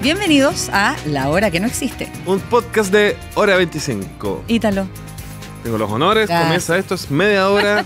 Bienvenidos a La Hora que no existe. Un podcast de Hora 25. Ítalo. Tengo los honores, comienza esto, es media hora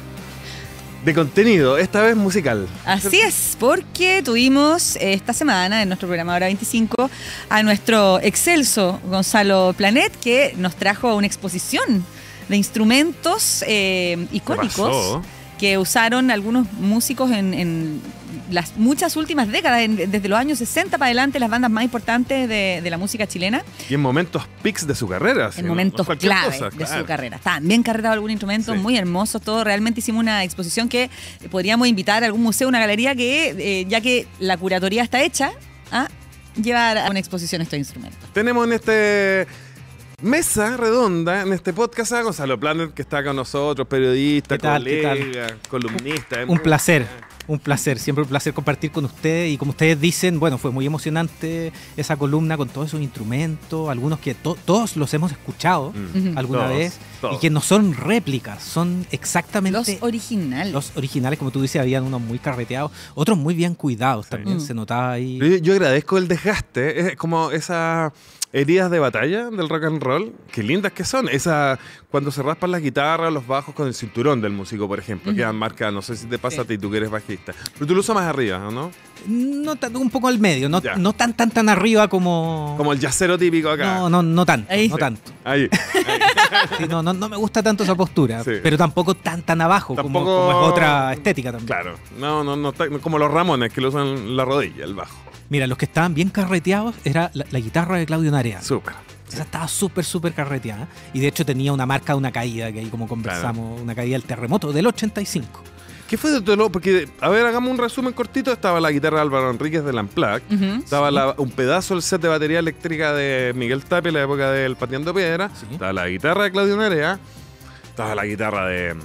de contenido, esta vez musical. Así es, porque tuvimos esta semana en nuestro programa Hora 25 a nuestro excelso Gonzalo Planet, que nos trajo una exposición de instrumentos icónicos que usaron algunos músicos en las muchas últimas décadas, desde los años 60 para adelante, las bandas más importantes de la música chilena. Y en momentos pics de su carrera. En momentos clave de su carrera. Estaban bien carretados algunos instrumentos, muy hermosos, todo. Realmente hicimos una exposición que podríamos invitar a algún museo, una galería que, ya que la curatoría está hecha, a llevar a una exposición estos instrumentos. Tenemos en este mesa redonda, en este podcast, a Gonzalo Planet, que está con nosotros, periodista, colega, columnista. Un placer, siempre un placer compartir con ustedes. Y como ustedes dicen, bueno, fue muy emocionante esa columna con todos esos instrumentos, algunos que todos los hemos escuchado alguna vez, y que no son réplicas, son exactamente los originales. Los originales, como tú dices, habían unos muy carreteados, otros muy bien cuidados también, se notaba ahí. Yo agradezco el desgaste, es como esas heridas de batalla del rock and roll, qué lindas que son. Cuando se raspan las guitarras, los bajos con el cinturón del músico, por ejemplo, quedan marcadas. No sé si te pasa a ti, tú que eres bajista. Pero tú lo usas más arriba, ¿o no? No, un poco al medio, no tan arriba como el jazzero típico acá. No tanto. Ahí. No tanto. Ahí. Sí, no me gusta tanto esa postura, pero tampoco tan abajo, como es otra estética también. Claro, no como los Ramones, que lo usan en la rodilla, el bajo. Mira, los que estaban bien carreteados era la guitarra de Claudio Narea. Súper. Esa estaba súper carreteada. Y de hecho tenía una marca de una caída, que ahí como conversamos, una caída del terremoto del 85. ¿Qué fue de todo lo? Porque, a ver, hagamos un resumen cortito. Estaba la guitarra de Álvaro Enríquez del Unplugged. Estaba un pedazo del set de batería eléctrica de Miguel Tapia en la época del Pateando Piedra. Estaba la guitarra de Claudio Narea. Estaba la guitarra del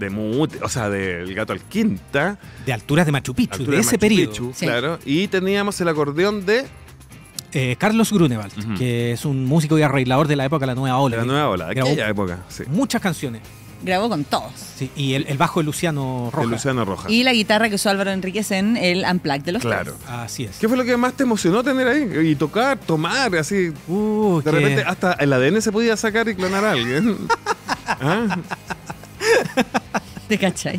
Gato Alquinta. De Alturas de Machu Picchu, de ese periodo. Claro. Y teníamos el acordeón de Carlos Grunewald, que es un músico y arreglador de la época de la Nueva Ola. De la Nueva Ola, de aquella época. Sí. Muchas canciones. Grabó con todos. Sí, y el bajo de Luciano Rojas. Y la guitarra que usó Álvaro Enríquez en el Unplugged de los Claro. Así es. ¿Qué fue lo que más te emocionó tener ahí? Y tocar, tomar, así. De repente hasta el ADN se podía sacar y clonar a alguien. ¿Ah? ¿Te cachai?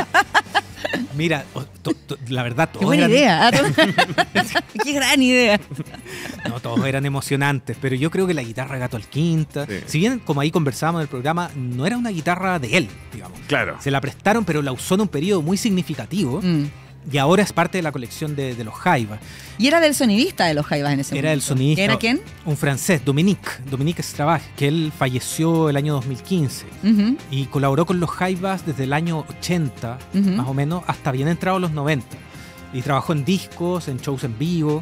Mira, la verdad, todos ¡qué buena idea! ¡Qué gran idea! No, todos eran emocionantes, pero yo creo que la guitarra Gato Alquinta, si bien, como ahí conversábamos en el programa, no era una guitarra de él, digamos. Claro. Se la prestaron, pero la usó en un periodo muy significativo. Y ahora es parte de la colección de los Jaivas. Y era del sonidista de los Jaivas en ese momento. Era el sonidista. ¿Era quién? Un francés, Dominique Stravage, que él falleció el año 2015. Y colaboró con los Jaivas desde el año 80, más o menos, hasta bien entrados los 90. Y trabajó en discos, en shows en vivo.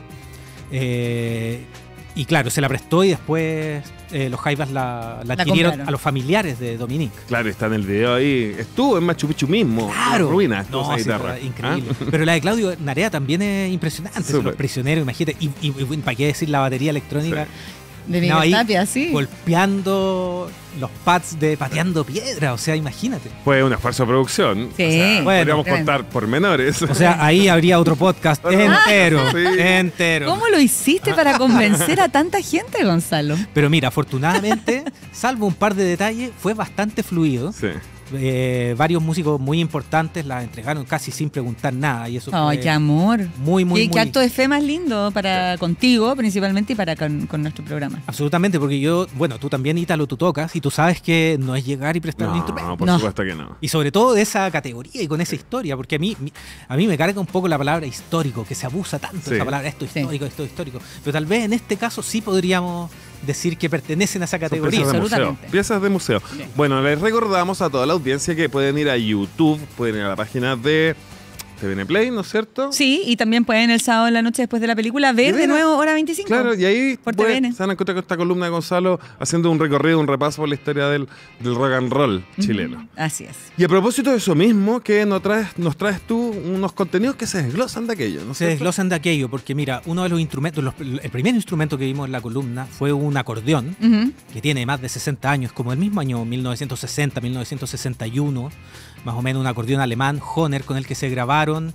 Y claro, se la prestó y después los Jaivas la adquirieron compraron a los familiares de Dominique. Claro, está en el video ahí. Estuvo en Machu Picchu mismo. Claro. Ruinas, no, esa guitarra. Increíble. Pero la de Claudio Narea también es impresionante. Son los prisioneros, imagínate. Y para qué decir la batería electrónica. Sí. De Miguel Tapia, sí. Golpeando los pads de Pateando Piedra, o sea, imagínate. Fue un esfuerzo de producción. Sí. O sea, podríamos contar pormenores. O sea, ahí habría otro podcast entero. ¿Cómo lo hiciste para convencer a tanta gente, Gonzalo? Pero mira, afortunadamente, salvo un par de detalles, fue bastante fluido. Sí. Varios músicos muy importantes la entregaron casi sin preguntar nada y eso ¡ay, qué amor! Muy qué acto de fe más lindo para contigo principalmente y para con nuestro programa. Absolutamente, porque tú también, Ítalo, tú tocas y tú sabes que no es llegar y prestar un instrumento. No, por supuesto que no. Y sobre todo de esa categoría y con esa historia, porque a mí me carga un poco la palabra histórico, que se abusa tanto esa palabra, esto histórico, pero tal vez en este caso sí podríamos decir que pertenecen a esa categoría. Piezas de museo. Bien. Bueno, les recordamos a toda la audiencia que pueden ir a YouTube, pueden ir a la página de TVN Play, ¿no es cierto? Sí, y también pueden el sábado en la noche después de la película ver de nuevo Hora 25. Claro, y ahí por TVN. se van a encontrar con esta columna de Gonzalo haciendo un recorrido, un repaso por la historia del rock and roll chileno. Así es. Y a propósito de eso mismo, que nos traes tú unos contenidos que se desglosan de aquello, ¿no es cierto? Se desglosan de aquello, porque mira, uno de los instrumentos, el primer instrumento que vimos en la columna fue un acordeón, que tiene más de 60 años, como el mismo año 1960, 1961, más o menos un acordeón alemán, Hohner, con el que se grabaron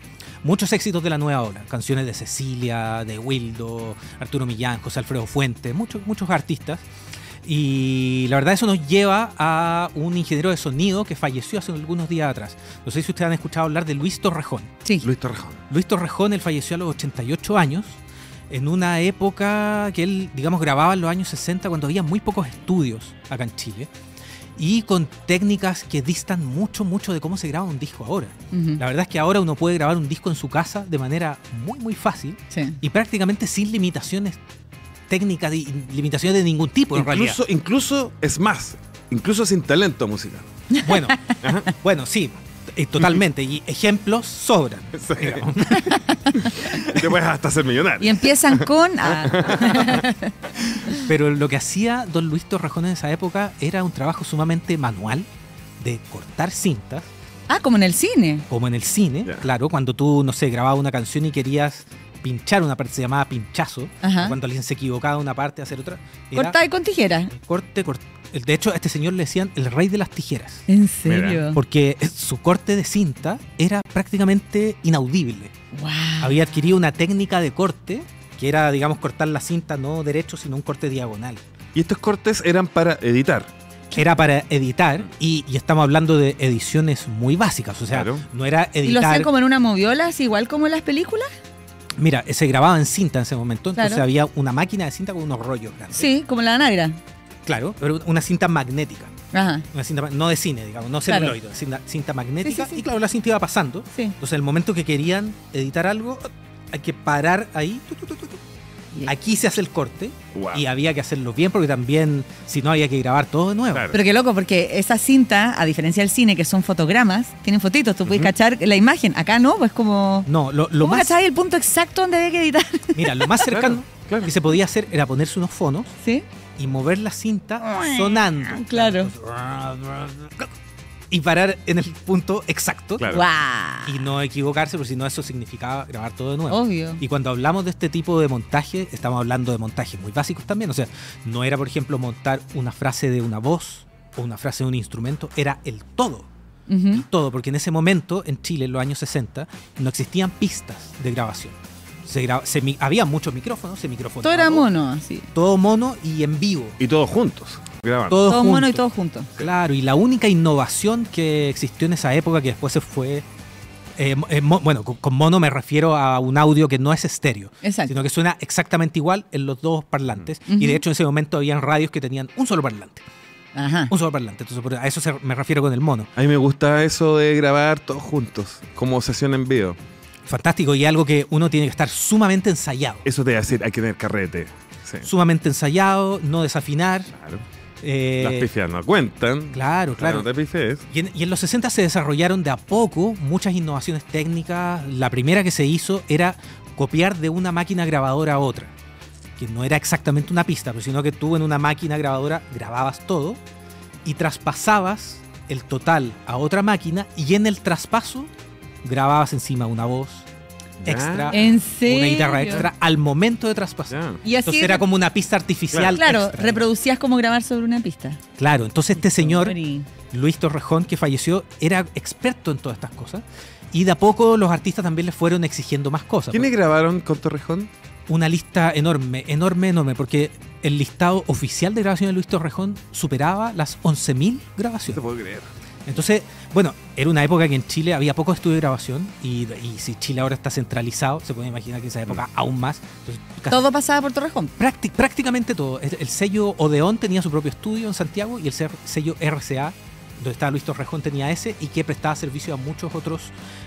muchos éxitos de la nueva ola, canciones de Cecilia, de Wildo, Arturo Millán, José Alfredo Fuentes, muchos artistas. Y la verdad eso nos lleva a un ingeniero de sonido que falleció hace algunos días atrás. No sé si ustedes han escuchado hablar de Luis Torrejón. Sí. Luis Torrejón, él falleció a los 88 años, en una época que él, digamos, grababa en los años 60, cuando había muy pocos estudios acá en Chile, y con técnicas que distan mucho de cómo se graba un disco ahora. La verdad es que ahora uno puede grabar un disco en su casa de manera muy fácil, y prácticamente sin limitaciones técnicas y limitaciones de ningún tipo, en realidad. Incluso es más, incluso sin talento musical. Bueno, sí, totalmente. Y ejemplos sobran. Sí. Te puedes hasta ser millonario. Y empiezan con... Pero lo que hacía don Luis Torrejón en esa época era un trabajo sumamente manual de cortar cintas. Como en el cine. Como en el cine, claro. Cuando tú, no sé, grababas una canción y querías pinchar una parte, se llamaba pinchazo. Cuando alguien se equivocaba de una parte a hacer otra. Cortaba con tijera. Corte. De hecho, a este señor le decían el rey de las tijeras. ¿En serio? Mira. Porque su corte de cinta era prácticamente inaudible. Wow. Había adquirido una técnica de corte que era, digamos, cortar la cinta no derecho, sino un corte diagonal. Y estos cortes eran para editar. Era para editar y estamos hablando de ediciones muy básicas. O sea, no era editar... ¿Y lo hacían como en una moviola, así igual como en las películas? Mira, se grababa en cinta en ese momento, entonces claro. Había una máquina de cinta con unos rollos grandes. Sí, como la Nagra. Claro, pero una cinta magnética. Ajá. Una cinta, no de cine, digamos, no celuloide, cinta magnética. Sí. Y claro, la cinta iba pasando. Sí. Entonces, el momento que querían editar algo, hay que parar ahí. Aquí se hace el corte. Wow. Y había que hacerlo bien porque también, si no, había que grabar todo de nuevo. Claro. Pero qué loco, porque esa cinta, a diferencia del cine, que son fotogramas, tienen fotitos, tú puedes cachar la imagen. Acá no, pues como... No, lo ¿Cómo más... cacháis el punto exacto donde había que editar? Mira, lo más cercano claro. que se podía hacer era ponerse unos fonos ¿Sí? y mover la cinta sonando. Claro. Y parar en el punto exacto. Claro. ¡Guau! Y no equivocarse, porque si no eso significaba grabar todo de nuevo. Obvio. Y cuando hablamos de este tipo de montaje, estamos hablando de montajes muy básicos también. O sea, no era, por ejemplo, montar una frase de una voz o una frase de un instrumento, era el todo. El todo, porque en ese momento, en Chile, en los años 60, no existían pistas de grabación. Había muchos micrófonos, se microfoneaba. Todo era mono, así. Todo mono y en vivo. Y todos juntos, grabando. Todo mono y todo junto. Claro, y la única innovación que existió en esa época, que después se fue... bueno, con mono me refiero a un audio que no es estéreo, Exacto. sino que suena exactamente igual en los dos parlantes. Y de hecho en ese momento habían radios que tenían un solo parlante. Ajá. Un solo parlante. Entonces a eso me refiero con el mono. A mí me gusta eso de grabar todos juntos, como sesión en vivo. Fantástico, y algo que uno tiene que estar sumamente ensayado. Eso te iba a decir, hay que tener carrete. Sí. Sumamente ensayado, no desafinar. Claro. Las pifias no cuentan. Claro. No te pifies. Y en los 60 se desarrollaron de a poco muchas innovaciones técnicas. La primera que se hizo era copiar de una máquina grabadora a otra, que no era exactamente una pista, sino que tú en una máquina grabadora grababas todo y traspasabas el total a otra máquina, y en el traspaso grababas encima una voz extra, ¿En serio? una guitarra extra al momento de traspasar. Y así Entonces era como una pista artificial. Claro, extra. reproducías como grabar sobre una pista. Claro, entonces este señor, Y- Luis Torrejón, que falleció, era experto en todas estas cosas. Y de a poco los artistas también le fueron exigiendo más cosas. ¿Quiénes grabaron con Torrejón? Una lista enorme, porque el listado oficial de grabación de Luis Torrejón superaba las 11.000 No te grabaciones. puedo creer. Entonces, bueno, era una época que en Chile había pocos estudios de grabación, y si Chile ahora está centralizado, se puede imaginar que en esa época aún más. Entonces, Todo pasaba por Torrejón. prácticamente todo. El sello Odeón tenía su propio estudio en Santiago, y el sello RCA, donde estaba Luis Torrejón, tenía ese, y que prestaba servicio a muchos otros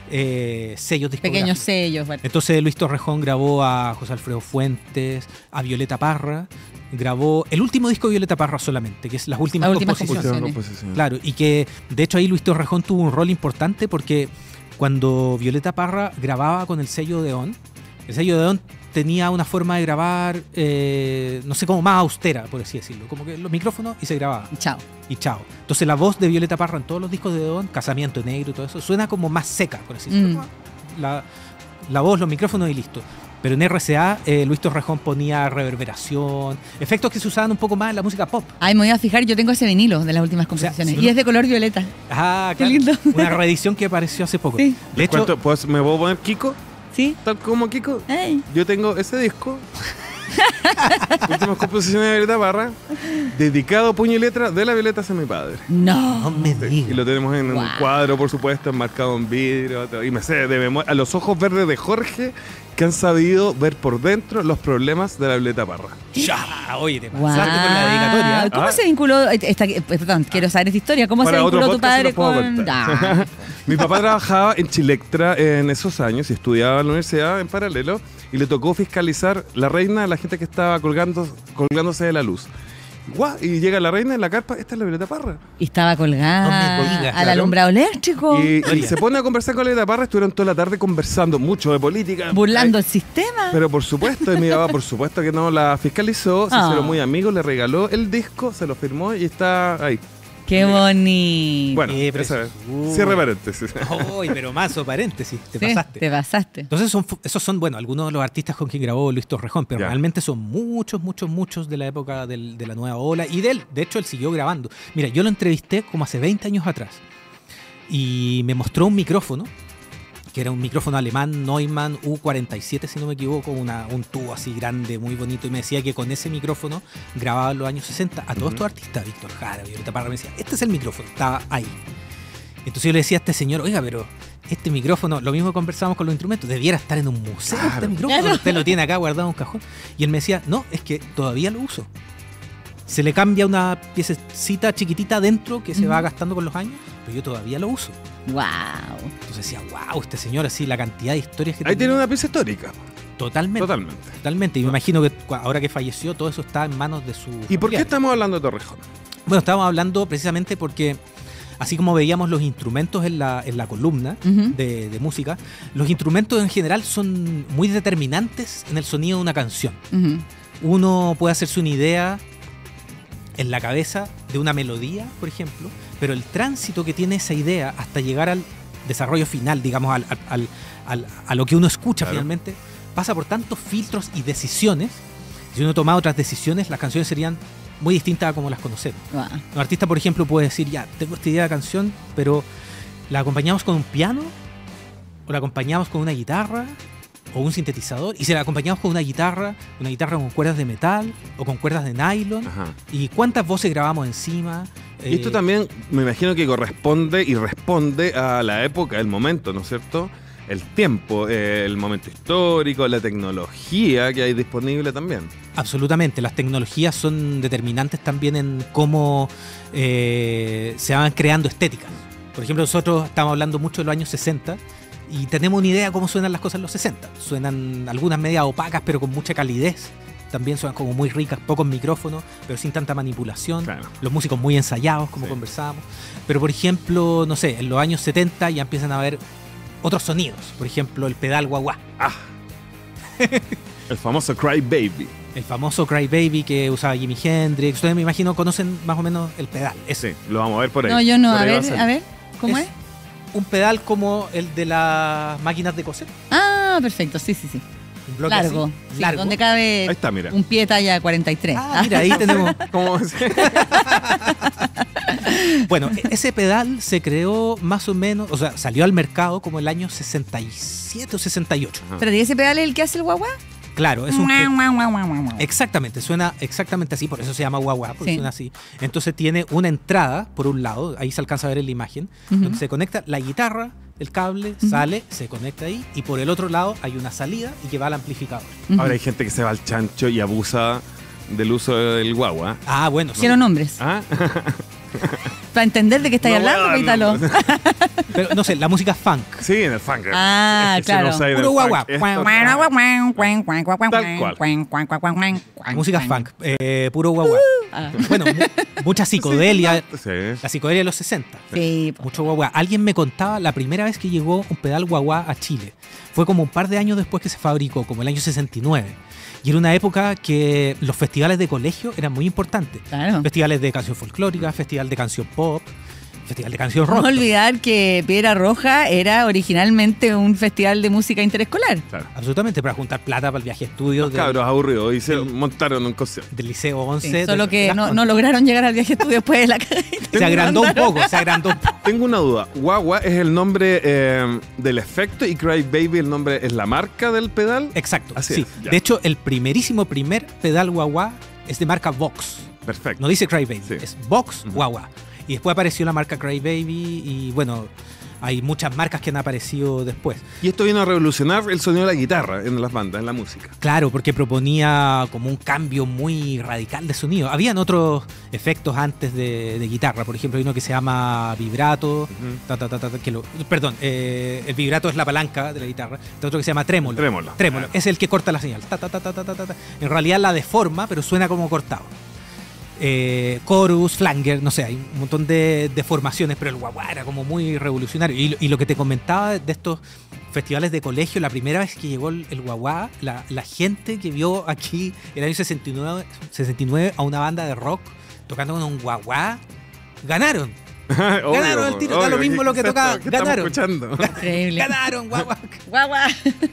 sellos discográficos. Pequeños sellos. Bueno. Entonces Luis Torrejón grabó a José Alfredo Fuentes, a Violeta Parra, grabó el último disco de Violeta Parra solamente, que es las últimas composiciones. composiciones. Claro, y que de hecho ahí Luis Torrejón tuvo un rol importante, porque cuando Violeta Parra grababa con el sello Odeón, el sello Odeón tenía una forma de grabar, no sé, como más austera, por así decirlo, como que los micrófonos y se grababa. Chao. Y chao. Entonces la voz de Violeta Parra en todos los discos de Odeón, Casamiento Negro y todo eso, suena como más seca, por así decirlo. La voz, los micrófonos y listo. Pero en RCA, Luis Torrejón ponía reverberación, efectos que se usaban un poco más en la música pop. Ay, me voy a fijar, yo tengo ese vinilo de las últimas O sea, composiciones. si Y uno- es de color violeta. Ah, Qué claro. lindo. Una reedición que apareció hace poco. Sí. De hecho, ¿Me puedo poner Kiko? ¿Sí? Tal como Kiko, Ey. yo tengo ese disco. Últimas composiciones de Violeta Parra, dedicado puño y letra de la Violeta hacia mi padre. No. me Sí, digas. y lo tenemos en un Wow. cuadro, por supuesto, enmarcado en vidrio. Y me sé de memoria, a los ojos verdes de Jorge, que han sabido ver por dentro los problemas de la Violeta Parra. Ya, oye, te Guau. pasaste con la dedicatoria. ¿Cómo Ah. se vinculó perdón, quiero saber esta historia. ¿Cómo se Para otro vinculó tu podcast se padre los puedo con...? contar. Ah. Mi papá trabajaba en Chilectra en esos años y estudiaba en la universidad en paralelo y le tocó fiscalizar la reina a la gente que estaba colgándose de la luz. ¡Guau! Y llega la reina en la carpa, esta es la Violeta Parra. Y estaba colgada No me digas, al claro. alumbrado eléctrico, Y Oye. se pone a conversar con la Violeta Parra, estuvieron toda la tarde conversando mucho de política. burlando Ay, el sistema. Pero por supuesto, y mi papá por supuesto que no la fiscalizó, se Ah. hicieron muy amigos, le regaló el disco, se lo firmó y está ahí. Qué bonito. Bueno, pero esa es. uy. Cierre paréntesis. Uy, pero mazo paréntesis, te Sí, pasaste. te pasaste. Entonces esos son, bueno, algunos de los artistas con quien grabó Luis Torrejón, pero Ya. realmente son muchos de la época de la nueva ola. Y de hecho, él siguió grabando. Mira, yo lo entrevisté como hace 20 años atrás. Y me mostró un micrófono, que era un micrófono alemán, Neumann U47, si no me equivoco, un tubo así grande, muy bonito. Y me decía que con ese micrófono grababa en los años 60 a todos estos artistas. Víctor Jara, Violeta Parra, me decía, este es el micrófono, estaba ahí. Entonces yo le decía a este señor, oiga, pero este micrófono, lo mismo que conversábamos con los instrumentos, debiera estar en un museo Claro. este micrófono, Claro. usted lo tiene acá guardado en un cajón. Y él me decía, no, es que todavía lo uso. Se le cambia una piececita chiquitita adentro que se va gastando con los años, pero yo todavía lo uso. Wow. Entonces decía, wow, este señor, así la cantidad de historias que Ahí tiene tenía. una pieza histórica. Totalmente. Totalmente. Totalmente. Y me imagino que ahora que falleció, todo eso está en manos de su. ¿Y por qué familiar. estamos hablando de Torrejón? Bueno, estábamos hablando precisamente porque, así como veíamos los instrumentos en la columna Ujú. de música, los instrumentos en general son muy determinantes en el sonido de una canción. Ujú. Uno puede hacerse una idea en la cabeza de una melodía, por ejemplo, pero el tránsito que tiene esa idea hasta llegar al desarrollo final, digamos, a lo que uno escucha Claro. finalmente, pasa por tantos filtros y decisiones. Si uno toma otras decisiones, las canciones serían muy distintas a como las conocemos. Wow. Un artista, por ejemplo, puede decir, ya, tengo esta idea de canción, pero la acompañamos con un piano, o la acompañamos con una guitarra, o un sintetizador, y si la acompañamos con una guitarra con cuerdas de metal, o con cuerdas de nylon, Ajá. y cuántas voces grabamos encima. Y esto también me imagino que corresponde y responde a la época, el momento, ¿no es cierto? El tiempo, el momento histórico, la tecnología que hay disponible también. Absolutamente, las tecnologías son determinantes también en cómo se van creando estéticas. Por ejemplo, nosotros estamos hablando mucho de los años 60 y tenemos una idea de cómo suenan las cosas en los 60. Suenan algunas medias opacas, pero con mucha calidez. También suenan como muy ricas, pocos micrófonos, pero sin tanta manipulación. Claro. Los músicos muy ensayados, como Sí. conversábamos. Pero, por ejemplo, no sé, en los años 70 ya empiezan a haber otros sonidos. Por ejemplo, el pedal guagua. El famoso Cry Baby. El famoso Cry Baby que usaba Jimi Hendrix. Ustedes me imagino conocen más o menos el pedal. Es Sí, lo vamos a ver por ahí. No, yo no. Por A ahí va ver, ser. a ver. ¿Cómo es? un pedal como el de las máquinas de coser. Ah, perfecto. Sí, sí, sí. Un bloque Largo. así, Sí, largo. donde cabe Ahí está, mira. un pie talla 43. Ah, mira, ahí tenemos. ¿Cómo? Bueno, ese pedal se creó más o menos, o sea, salió al mercado como el año 67 o 68. Pero ¿y ese pedal es el que hace el guagua? Claro, es un... Exactamente, suena exactamente así, por eso se llama guagua, porque Sí. suena así. Entonces tiene una entrada por un lado, ahí se alcanza a ver en la imagen, Ujú. donde se conecta la guitarra, el cable, sale, se conecta ahí, y por el otro lado hay una salida y que va al amplificador. Ujú. Ahora hay gente que se va al chancho y abusa del uso del guagua. Ah, bueno, sí. Quiero nombres. ¿Ah? Para entender de qué estáis No voy a hablando, dar Pítalo. nombres. Pero no sé, la música funk. Sí, en el funk. Ah, Es que si no claro. sabes del Puro funk, guagua. esto- Música funk, puro guagua. Ah, Bueno, mucha psicodelia, Sí. la psicodelia de los 60. sí, po. Mucho guagua. Alguien me contaba la primera vez que llegó un pedal guagua a Chile. Fue como un par de años después que se fabricó, como el año 69. Y era una época que los festivales de colegio eran muy importantes. Claro. Festivales de canción folclórica, festival de canción pop. Festival de Canción Rock. No olvidar que Piedra Roja era originalmente un festival de música interescolar. Claro. Absolutamente, para juntar plata para el viaje a estudios Los cabros aburridos y se montaron un concierto. del Liceo 11. Sí, solo que Las no Condes. lograron llegar al viaje a estudios después de la caída. Se agrandó un poco, se agrandó un poco. Tengo una duda. Guagua es el nombre del efecto y Cry Baby el nombre es la marca del pedal. Exacto, Así sí. es, ya. De hecho, el primer pedal guagua es de marca Vox. Perfecto. No dice Cry Baby, Sí. es Vox Ujú. guagua. Y después apareció la marca Cry Baby y bueno, hay muchas marcas que han aparecido después. Y esto vino a revolucionar el sonido de la guitarra en las bandas, en la música. Claro, porque proponía como un cambio muy radical de sonido. Habían otros efectos antes de guitarra, por ejemplo, hay uno que se llama vibrato, el vibrato es la palanca de la guitarra, hay otro que se llama trémolo. Trémolo. Es el que corta la señal. En realidad la deforma, pero suena como cortado. Chorus, flanger, no sé, hay un montón de formaciones, pero el guagua era como muy revolucionario. Y lo que te comentaba de estos festivales de colegio, la primera vez que llegó el guagua, la gente que vio aquí en el año 69 a una banda de rock tocando con un guagua, ganaron. Ganaron el tiro, da lo mismo lo que tocaba, ganaron. Escuchando? Increíble. Ganaron, guagua. Guagua.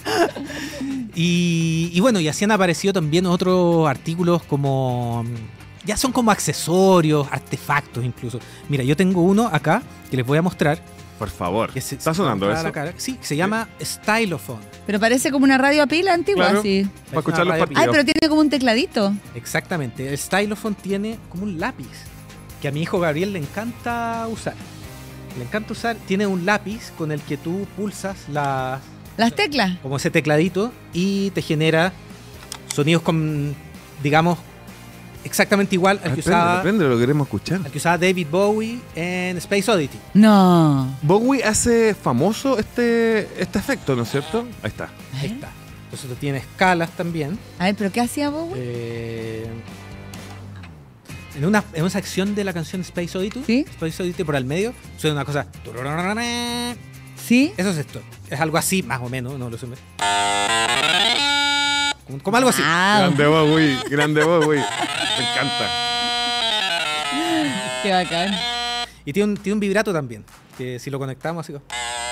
Y bueno, y así han aparecido también otros artículos como... Ya son como accesorios, artefactos incluso. Mira, yo tengo uno acá que les voy a mostrar. Por favor. Que ¿Está sonando a eso? la cara. Sí, se llama Stylophone. Pero parece como una radio a pila antigua, Claro. sí. Para escuchar los Radio partidos. Ay, pero tiene como un tecladito. Exactamente. El Stylophone tiene como un lápiz que a mi hijo Gabriel le encanta usar. Le encanta usar. Tiene un lápiz con el que tú pulsas Las teclas. como ese tecladito y te genera sonidos con, digamos, exactamente igual al que usaba Lo queremos escuchar. David Bowie en Space Oddity. No. Bowie hace famoso este efecto, ¿no es cierto? Ahí está. Ahí está. Entonces tú tienes escalas también. A ver, ¿pero qué hacía Bowie? En una sección de la canción Space Oddity, ¿Sí? Space Oddity por al medio, suena una cosa. ¿Sí? Eso es esto. Es algo así, más o menos, no lo sé. Como algo así. Wow. Grande Bowie. Me encanta. Qué bacán. Y tiene un vibrato también, que si lo conectamos así.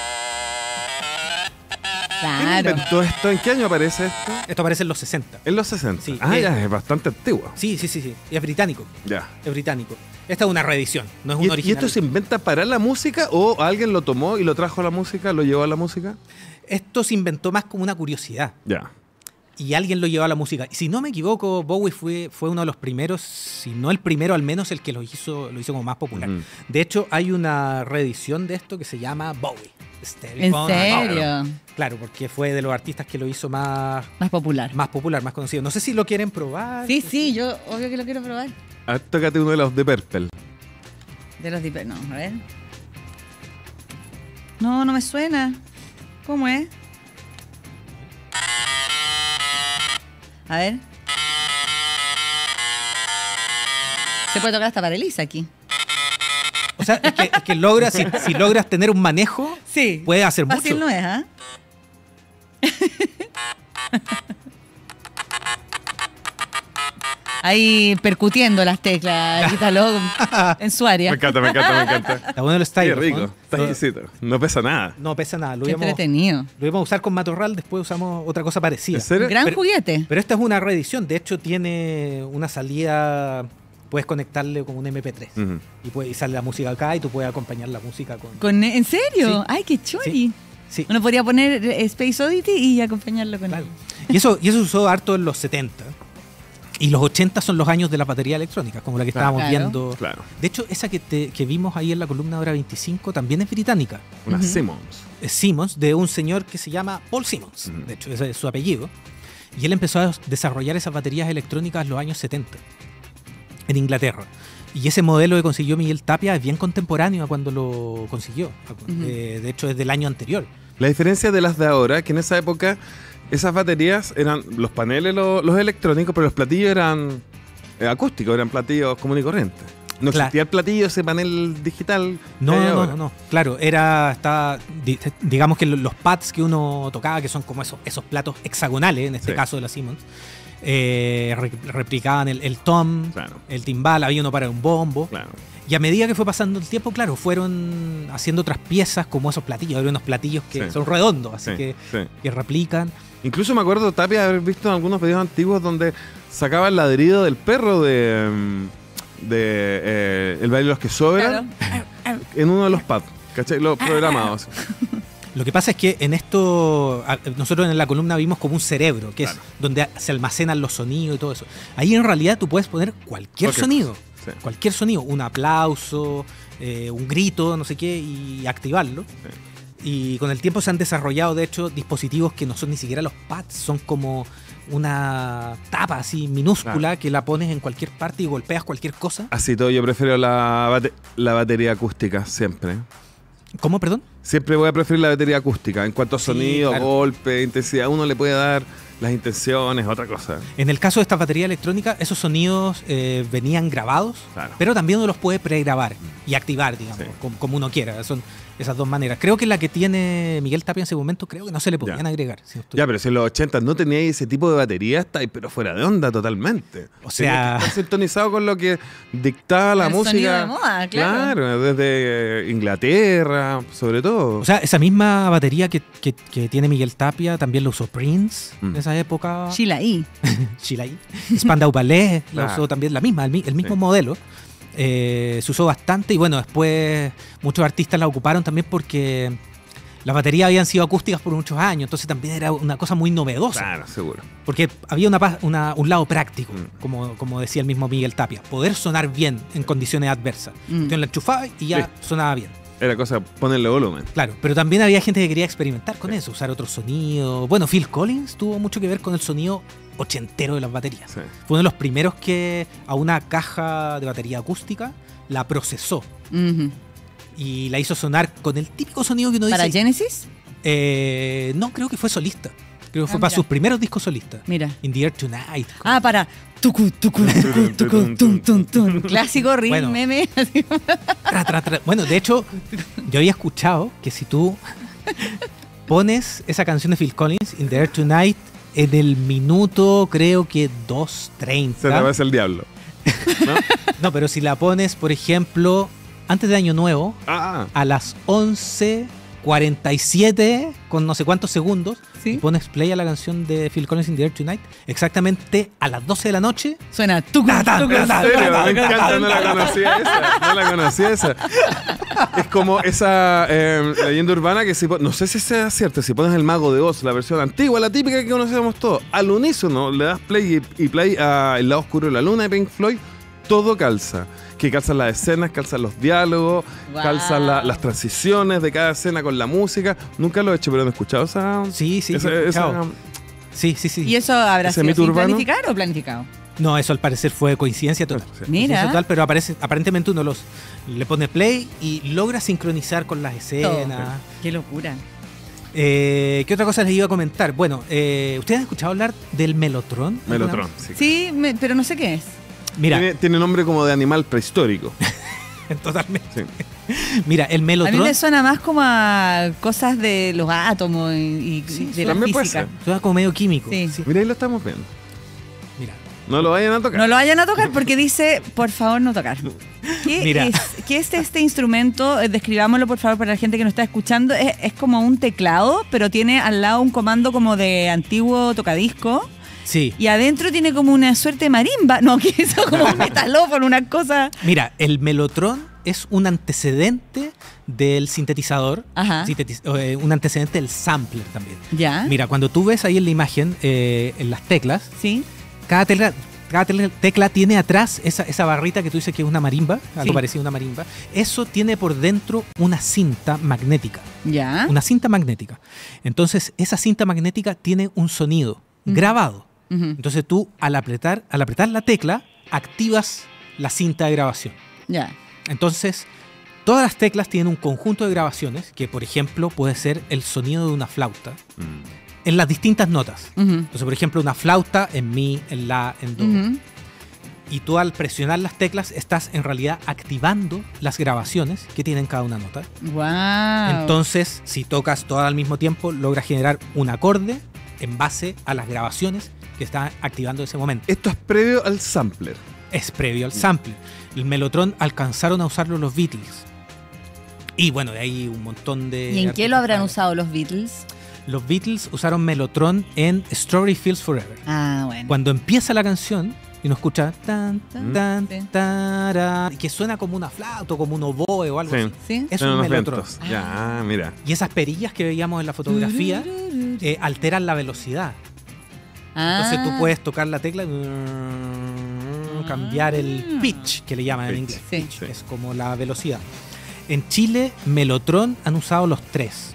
¿Quién Claro. inventó esto? ¿En qué año aparece esto? Esto aparece en los 60. En los 60. Sí. Ya, es bastante antiguo. Sí. Y es británico. Ya. Es británico. Esta es una reedición, no es un ¿Y original. esto se inventa para la música o alguien lo tomó y lo trajo a la música, lo llevó a la música? Esto se inventó más como una curiosidad. Ya. Y alguien lo llevó a la música. Y si no me equivoco, Bowie fue uno de los primeros, si no el primero, al menos el que lo hizo como más popular. Ujú. De hecho, hay una reedición de esto que se llama Bowie. ¿En serio? Claro, porque fue de los artistas que lo hizo más Más popular. más conocido. No sé si lo quieren probar. Sí, yo obvio que lo quiero probar. A ver, tócate uno de los de Purple. De los Deep. No, a ver. No me suena. ¿Cómo es? A ver. Se puede tocar hasta para Elisa aquí. O sea, es que logra, si logras tener un manejo, Sí. puedes hacer Fácil mucho. no es, ¿ah? Ahí percutiendo las teclas, Ítalo, en su área. Me encanta. Está bueno el Qué style. rico. Está exquisito. No pesa nada. No pesa nada. Lo Qué íbamos entretenido. a usar con Matorral, después usamos otra cosa parecida. ¿En serio? Gran juguete. Pero esta es una reedición. De hecho, tiene una salida. Puedes conectarle como un MP3. Ujú. Y sale la música acá y tú puedes acompañar la música con. ¿En serio? Sí. Ay, qué chori. Sí. Uno podría poner Space Oddity y acompañarlo con Claro. él. Y eso se usó harto en los 70. Y los 80 son los años de la batería electrónica, como la que estábamos Claro. viendo. Claro. De hecho, esa que vimos ahí en la columna Hora 25 también es británica. Una Ujú. Simmons. Es Simmons, de un señor que se llama Paul Simmons. Ujú. De hecho, ese es su apellido. Y él empezó a desarrollar esas baterías electrónicas en los años 70 en Inglaterra. Y ese modelo que consiguió Miguel Tapia es bien contemporáneo a cuando lo consiguió. De hecho, es del año anterior. La diferencia de las de ahora, que en esa época esas baterías eran los paneles, los electrónicos, pero los platillos eran acústicos, eran platillos común y corriente. No Claro. existía el platillo, ese panel digital. que hay ahora. No. Claro, digamos que los pads que uno tocaba, que son como esos platos hexagonales, en este Sí. caso de la Simmons, replicaban el tom, Claro. el timbal, había uno para un bombo. Claro. Y a medida que fue pasando el tiempo, claro, fueron haciendo otras piezas como esos platillos. Hay unos platillos que son redondos, así que replican. Incluso me acuerdo, Tapia, haber visto en algunos videos antiguos donde sacaba el ladrido del perro de El baile de los que sobran, claro, en uno de los pads, ¿cachai? Los programados. Lo que pasa es que en esto, nosotros en la columna vimos como un cerebro, que claro, es donde se almacenan los sonidos y todo eso. Ahí en realidad tú puedes poner cualquier sonido, sí, cualquier sonido, un aplauso, un grito, no sé qué, y activarlo. Sí. Y con el tiempo se han desarrollado, de hecho, dispositivos que no son ni siquiera los pads, son como una tapa así minúscula, claro, que la pones en cualquier parte y golpeas cualquier cosa. Así todo, yo prefiero la batería acústica siempre. ¿Cómo, perdón? Siempre voy a preferir la batería acústica. En cuanto a sonido, claro, golpe, intensidad, uno le puede dar las intenciones, otra cosa. En el caso de esta batería electrónica, esos sonidos venían grabados, claro, pero también uno los puede pregrabar y activar, digamos, sí, como uno quiera. Son esas dos maneras. Creo que la que tiene Miguel Tapia en ese momento, creo que no se le podían agregar. Si no ya, pero si en los 80 no teníais ese tipo de batería, estáis pero fuera de onda totalmente. O sea, está sintonizado con lo que dictaba la música. Sonido de moda, claro. Claro, desde Inglaterra, sobre todo. O sea, esa misma batería que tiene Miguel Tapia también la usó Prince en esa época. Sheila E. Sheila E. Spandau Ballet la usó también, la misma, el mismo modelo. Se usó bastante y bueno, después muchos artistas la ocuparon también porque las baterías habían sido acústicas por muchos años, entonces también era una cosa muy novedosa. Claro, seguro. Porque había un lado práctico, como decía el mismo Miguel Tapia, poder sonar bien en condiciones adversas. Entonces la enchufaba y ya sonaba bien. Era cosa ponerle volumen. Claro, pero también había gente que quería experimentar con eso, usar otros sonidos. Bueno, Phil Collins tuvo mucho que ver con el sonido ochentero de las baterías. Sí. Fue uno de los primeros que a una caja de batería acústica la procesó. Y la hizo sonar con el típico sonido que uno dice. ¿Para Genesis? No, creo que fue solista. Creo que fue para sus primeros discos solistas. Mira. In the Air Tonight. Para tucu, tucu, tucu, tucu, tum, tum, tum. Clásico ring, bueno, meme. Bueno, de hecho, yo había escuchado que si tú pones esa canción de Phil Collins, In the Air Tonight, en el minuto, creo que 2:30. Se te va el diablo. ¿No? No, pero si la pones, por ejemplo, antes de Año Nuevo, a las 11:47, con no sé cuántos segundos, ¿sí? Y pones play a la canción de Phil Collins In the Air Tonight, exactamente a las 12 de la noche, suena tucu, ¿En serio? Me encanta, no la conocía esa. Es como esa leyenda urbana que no sé si sea cierto, si pones El Mago de Oz, la versión antigua, la típica que conocemos todos, al unísono le das play y play a El lado oscuro de la luna de Pink Floyd, todo calza. Que calzan las escenas, calzan los diálogos, calzan las transiciones de cada escena con la música. Nunca lo he hecho, pero ¿no he escuchado esa? Sí. Sí. ¿Y eso habrá sido sin planificar o planificado? No, eso al parecer fue coincidencia total. Sí. Mira. Total, pero aparentemente uno le pone play y logra sincronizar con las escenas. ¡Qué locura! ¿Qué otra cosa les iba a comentar? Bueno, ¿ustedes han escuchado hablar del Mellotron? Mellotron, sí. Sí, pero no sé qué es. Mira, tiene nombre como de animal prehistórico. Totalmente. Sí. Mira, el Mellotron. A mí me suena más como a cosas de los átomos y de la física. Suena como medio químico. Sí. Mira, ahí lo estamos viendo. Mira. No lo vayan a tocar. No lo vayan a tocar porque dice, por favor, no tocar. ¿Qué es este instrumento? Describámoslo, por favor, para la gente que nos está escuchando. Es como un teclado, pero tiene al lado un comando como de antiguo tocadisco. Sí. Y adentro tiene como una suerte de marimba. No, que es como un metalófono, una cosa. Mira, el Mellotron es un antecedente del sintetizador. Ajá. Un antecedente del sampler también. Ya. Mira, cuando tú ves ahí en la imagen, en las teclas, sí, cada tecla tiene atrás esa barrita que tú dices que es una marimba, algo parecido a una marimba. Eso tiene por dentro una cinta magnética. Ya. Una cinta magnética. Entonces, esa cinta magnética tiene un sonido grabado. Entonces tú, al apretar la tecla, activas la cinta de grabación. Ya. Entonces, todas las teclas tienen un conjunto de grabaciones que, por ejemplo, puede ser el sonido de una flauta en las distintas notas. Entonces, por ejemplo, una flauta en mi, en la, en do. Y tú, al presionar las teclas, estás en realidad activando las grabaciones que tienen cada una nota. Wow. Entonces, si tocas todas al mismo tiempo, logras generar un acorde en base a las grabaciones que está activando ese momento. Esto es previo al sampler. Es previo al sampler. El Mellotron alcanzaron a usarlo los Beatles. Y bueno, de ahí un montón de... ¿Y en qué lo habrán usado los Beatles? Los Beatles usaron Mellotron en Strawberry Fields Forever. Ah, bueno. Cuando empieza la canción y uno escucha tan, tan, Sí. tara, que suena como una flauta o como un oboe o algo Sí. así. ¿Sí? Eso Son es unos Mellotron. vientos. Ya, mira. Y esas perillas que veíamos en la fotografía alteran la velocidad. Entonces tú puedes tocar la tecla y cambiar el pitch, que le llaman en Pitch. inglés. Sí. Pitch, que es como la velocidad. En Chile, Mellotron han usado los 3.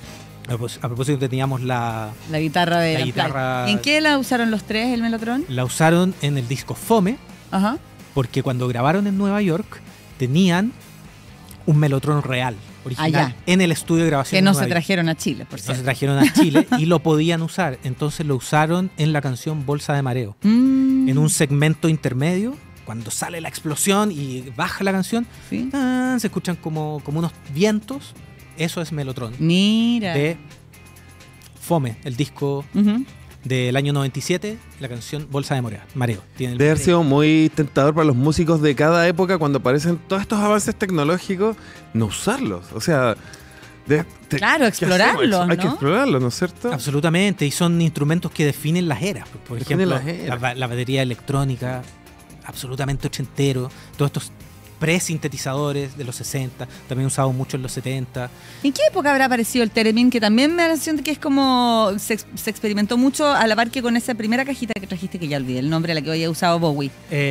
A propósito, teníamos la guitarra de La la guitarra- ¿En qué la usaron los 3, el Mellotron? la usaron en el disco Fome, Ajá. porque cuando grabaron en Nueva York tenían un Mellotron real, original, ya. en el estudio de grabación. Que en no Nueva se York. trajeron a Chile, por No se cierto. trajeron a Chile y lo podían usar. Entonces lo usaron en la canción Bolsa de Mareo. Mm. En un segmento intermedio, cuando sale la explosión y baja la canción, Sí. se escuchan como unos vientos. Eso es Mellotron. Mira. De Fome, el disco Ujú. del año 97, la canción Bolsa de Mareo. Tiene el- Debe haber sido muy tentador para los músicos de cada época cuando aparecen todos estos avances tecnológicos, no usarlos. O sea, Claro, ¿qué explorarlos, hacemos? Hay que ¿no? explorarlos, ¿no es cierto? Absolutamente, y son instrumentos que definen las eras. Por Definen ejemplo, las eras. la batería electrónica, absolutamente ochentero, todos estos pre-sintetizadores de los 60, también usados mucho en los 70. ¿En qué época habrá aparecido el Theremin? Que también me da la sensación de que es como... Se experimentó mucho a la par que con esa primera cajita que trajiste, que ya olvidé el nombre, la que había usado Bowie.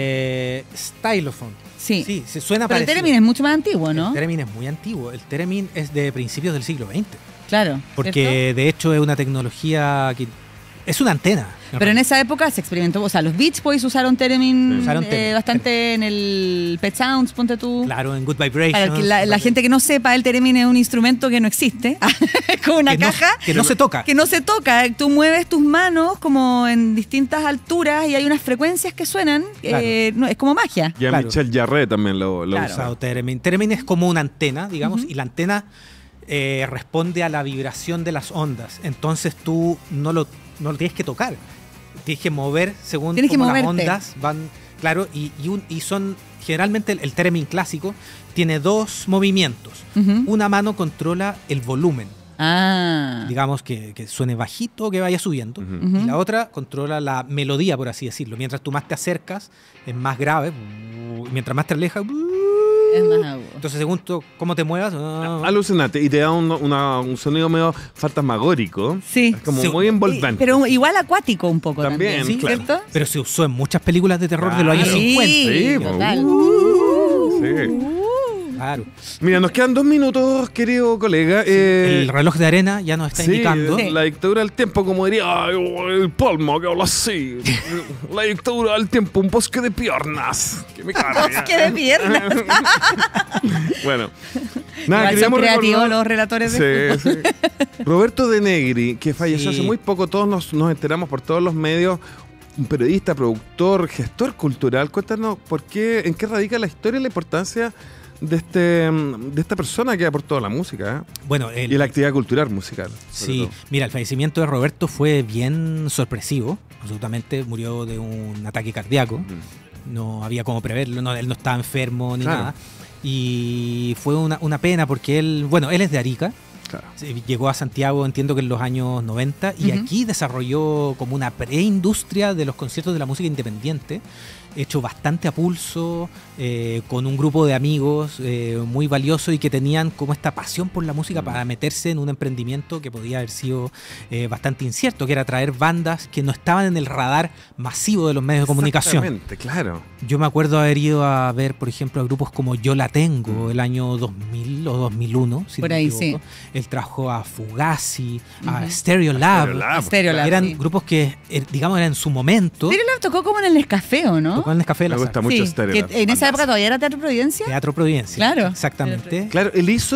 Stylophone. Sí. Sí, se suena Pero el parecido. Theremin es mucho más antiguo, ¿no? El Theremin es muy antiguo. El Theremin es de principios del siglo XX. Claro. Porque de hecho es una tecnología que... Es una antena. Pero en esa época se experimentó, o sea, los Beach Boys usaron Theremin Sí. Usaron Theremin. bastante en el Pet Sounds, ponte tú. Claro, en Good Vibrations. Para que la gente que no sepa, el Theremin es un instrumento que no existe. Es como una que no- caja que no se toca. que no se toca. Tú mueves tus manos como en distintas alturas y hay unas frecuencias que suenan. Claro. No, es como magia. Ya Claro. Michel Jarre también lo Claro. usa. Usado Theremin. Theremin es como una antena, digamos, Ujú. y la antena responde a la vibración de las ondas. Entonces tú no lo tienes que tocar. Tienes que mover según Tienes que cómo las moverte. ondas van. Claro, y son. Generalmente el Theremin clásico tiene 2 movimientos. Ujú. Una mano controla el volumen, Ah. digamos que suene bajito o que vaya subiendo. Ujú. Ujú. Y la otra controla la melodía, por así decirlo. Mientras tú más te acercas, es más grave. Y mientras más te alejas, Es más agudo. entonces según tú, cómo te muevas. Alucinante. Y te da un sonido medio fantasmagórico. Sí. Es como Sí. muy envolvente. Pero igual acuático un poco También, también. sí, claro. ¿Cierto? Pero se usó en muchas películas de terror de los años Claro. 50. Sí, total. Sí. Claro. Mira, nos quedan 2 minutos, querido colega. El reloj de arena ya nos está Sí, indicando. Sí. la dictadura del tiempo, como diría el Palma, que habla así. La dictadura del tiempo, un bosque de piernas. Que me carga. Bosque de piernas. Bueno, Igual nada, son queríamos creativos recordar- los relatores de Sí, sí. Roberto De Negri, que falleció Sí. hace muy poco, todos nos enteramos por todos los medios. Un periodista, productor, gestor cultural. Cuéntanos por qué, en qué radica la historia y la importancia de esta persona que aportó la música, Bueno, y la actividad cultural musical. sobre sí, todo. mira, el fallecimiento de Roberto fue bien sorpresivo. Absolutamente, murió de un ataque cardíaco. No había cómo preverlo, él no estaba enfermo ni Claro. nada. Y fue una pena porque él es de Arica. Claro. Llegó a Santiago, entiendo que en los años 90, y Ujú. aquí desarrolló como una preindustria de los conciertos de la música independiente, hecho bastante a pulso, con un grupo de amigos muy valioso y que tenían como esta pasión por la música para meterse en un emprendimiento que podía haber sido bastante incierto, que era traer bandas que no estaban en el radar masivo de los medios de comunicación. Exactamente, claro. Yo me acuerdo haber ido a ver, por ejemplo, a grupos como Yo La Tengo, el año 2000 o 2001, si Por no me ahí, equivoco. Él trajo a Fugazi, a Ujú. Stereo Lab. Stereolab, Eran sí. grupos que, digamos, eran en su momento. Stereolab tocó como en el Nescafé, ¿o no? Tocó en el Café de Me la gusta Sala. mucho Sí, Stereolab. que en esa Bandazo. época todavía era Teatro Providencia. Teatro Providencia. Claro. Exactamente. Claro,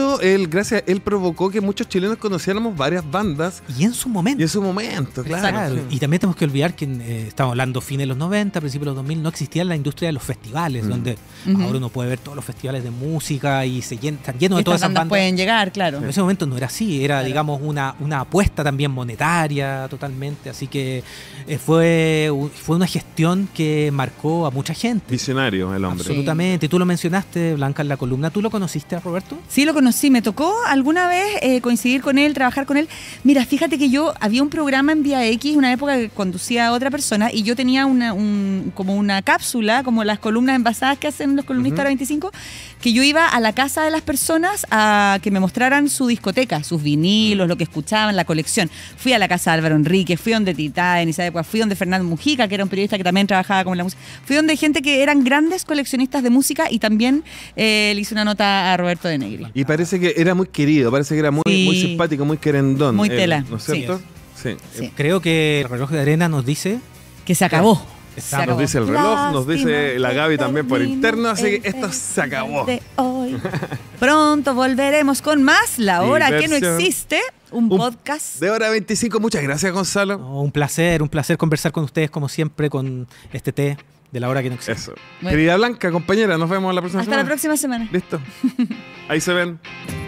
él provocó que muchos chilenos conociéramos varias bandas Y en su momento. y en su momento, claro. Claro, sí. y también tenemos que olvidar que estamos hablando fines de los 90, principios de los 2000, no existía la industria de los festivales, donde Ujú. ahora uno puede ver todos los festivales de música y están llenos de Estas todas esas bandas bandas. pueden llegar, claro. En ese momento no era así, era, digamos, una apuesta también monetaria totalmente, así que fue una gestión que marcó a mucha gente. Visionario el hombre. Absolutamente, y tú lo mencionaste, Blanca, en la columna. ¿Tú lo conociste a Roberto? Sí, lo conocí, me tocó alguna vez coincidir con él, trabajar con él. Mira, fíjate que yo había un programa en Vía X, una época que conducía a otra persona, y yo tenía como una cápsula, como las columnas envasadas que hacen los columnistas Hora 25, que yo iba a la casa de las personas a que me mostraran su discoteca, sus vinilos, lo que escuchaban, la colección. Fui a la casa de Álvaro Enríquez, fui donde Tita en esa época, fui donde Fernando Mujica, que era un periodista que también trabajaba con la música. Fui donde gente que eran grandes coleccionistas de música, y también le hice una nota a Roberto de Negri. Y parece que era muy querido, parece que era muy simpático, muy querendón. Muy tela. ¿No es cierto? Sí. Creo que el reloj de arena nos dice que se acabó. Nos dice el reloj, nos dice la Gaby también por interno, así que esto se acabó. Pronto volveremos con más La Hora que no existe, un podcast de Hora 25. Muchas gracias, Gonzalo. Un placer conversar con ustedes, como siempre, con este té de La Hora que no existe. Eso. Querida Blanca, compañera, nos vemos la próxima semana. Hasta la próxima semana. Listo. Ahí se ven.